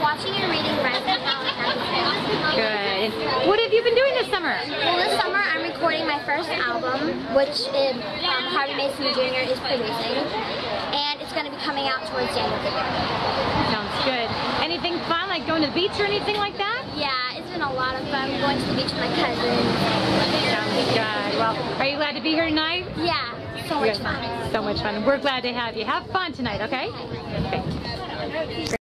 watching and reading Rising Talent Happy. Good. What have you been doing this summer? Well, this summer I'm recording my first album, which Harvey Mason Jr. is producing, and it's going to be coming out towards the end of the year. Sounds good. Anything fun, like going to the beach or anything like that? Yeah, it's been a lot of fun going to the beach with my cousins. Sounds good. Well, are you glad to be here tonight? Yeah, so much fun. So much fun. We're glad to have you. Have fun tonight, okay? Okay.